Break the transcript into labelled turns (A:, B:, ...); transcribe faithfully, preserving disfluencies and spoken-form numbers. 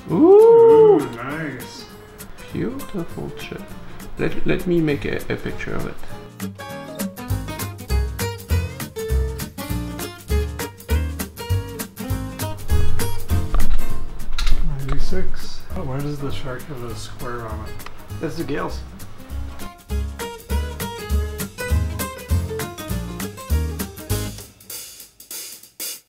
A: Ooh,
B: Ooh, nice.
A: Beautiful chip. Let, let me make a, a picture of it.
B: ninety-six. Oh, why does the shark have a square on it?
A: That's the gills.